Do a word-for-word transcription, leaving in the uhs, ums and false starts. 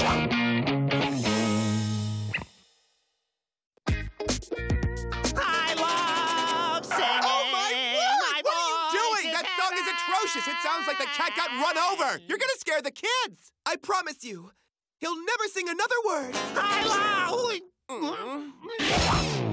I love singing. Oh, my word! My What are you doing? That song is heaven. atrocious. It sounds like the cat got run over. You're gonna scare the kids. I promise you. He'll never sing another word. I love...